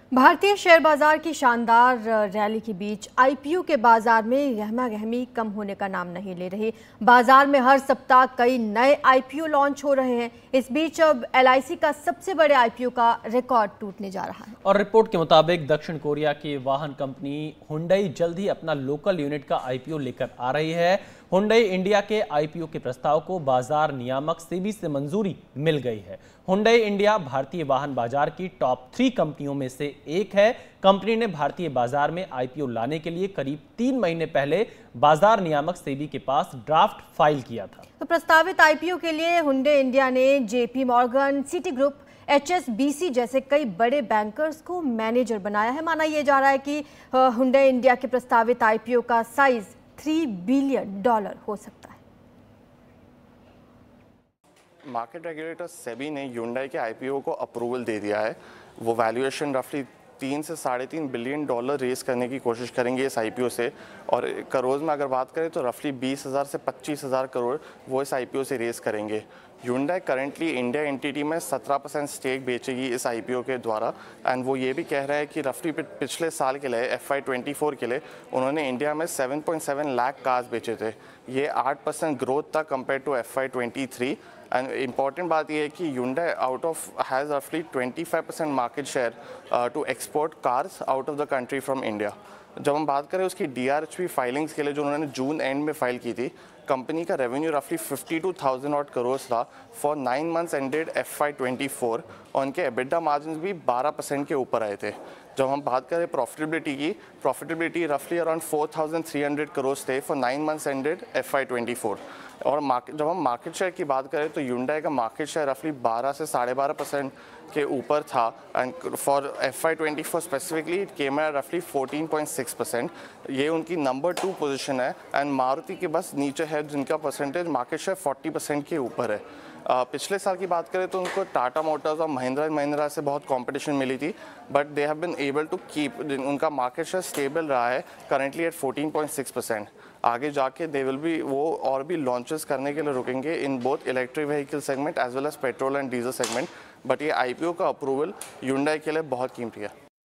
भारतीय शेयर बाजार की शानदार रैली के बीच आईपीओ के बाजार में गहमा-गहमी कम होने का नाम नहीं ले रही। बाजार में हर सप्ताह कई नए आईपीओ लॉन्च हो रहे हैं। इस बीच अब एलआईसी का सबसे बड़े आईपीओ का रिकॉर्ड टूटने जा रहा है। और रिपोर्ट के मुताबिक दक्षिण कोरिया की वाहन कंपनी हुंडई जल्द ही अपना लोकल यूनिट का आईपीओ लेकर आ रही है। हुंडई इंडिया के आईपीओ के प्रस्ताव को बाजार नियामक सेबी से मंजूरी मिल गई है। हुंडई इंडिया भारतीय वाहन बाजार की टॉप 3 कंपनियों में से एक है। कंपनी ने भारतीय बाजार में आईपीओ लाने के लिए करीब 3 महीने पहले बाजार नियामक सेबी के पास ड्राफ्ट फाइल किया था। तो प्रस्तावित आईपीओ के लिए हुंडई इंडिया ने JP Morgan, Citigroup, HSBC जैसे कई बड़े बैंकर्स को मैनेजर बनाया है। माना यह जा रहा है कि हुंडई इंडिया के प्रस्तावित आईपीओ का साइज $3 बिलियन हो सकता है। मार्केट रेगुलेटर सेबी ने Hyundai के आईपीओ को अप्रूवल दे दिया है। वो वैल्यूएशन रफली 3 से $3.5 बिलियन रेज करने की कोशिश करेंगे इस आईपीओ से। और करोड़ में अगर बात करें तो रफली 20,000 से 25,000 करोड़ वो इस आईपीओ से रेज करेंगे। Hyundai करंटली इंडिया एंटिटी में 17% स्टेक बेचेगी इस आईपीओ के द्वारा। एंड वो ये भी कह रहा है कि रफली पिछले साल के लिए FY24 के लिए उन्होंने इंडिया में 7.7 लाख कार्स बेचे थे। ये 8% ग्रोथ था compare to FY23। And important बात यह है कि Hyundai आउट ऑफ हैज़ रफली 25% market share to export cars out of the country from India. जब हम बात करें उसकी DRHP फाइलिंग्स के लिए जो उन्होंने जून एंड में फाइल की थी, कंपनी का रेवेन्यू रफली 52,000 ऑड करोड़ था फॉर 9 मंथ्स एंडेड FY24 और उनके एबिटा मार्जिन भी 12% के ऊपर आए थे। जब हम बात करें प्रॉफिटेबिलिटी की, प्रॉफिटेबिलिटी रफली अराउंड 4,300 करोड़ थे फॉर 9 मंथ्स एंडेड FY24। और जब हम मार्केट शेयर की बात करें तो Hyundai का मार्केट शेयर रफली 12 से 12.5% के ऊपर था। And for FY24 specifically it came at रफली 14.6%। ये उनकी नंबर 2 पोजीशन है। एंड मारुति के बस नीचे है जिनका परसेंटेज मार्केट शेयर 40% के ऊपर है। पिछले साल की बात करें तो उनको टाटा मोटर्स और महिंद्रा से बहुत कंपटीशन मिली थी, but they have been able to keep, उनका मार्केट शेयर स्टेबल रहा है करंटली एट 14.6%। आगे जाके दे विल बी वो और भी लॉन्चेस करने के लिए रुकेंगे in both electric vehicle segment as well as petrol and diesel segment. But ये आईपीओ का अप्रूवल Hyundai के लिए बहुत कीमती है।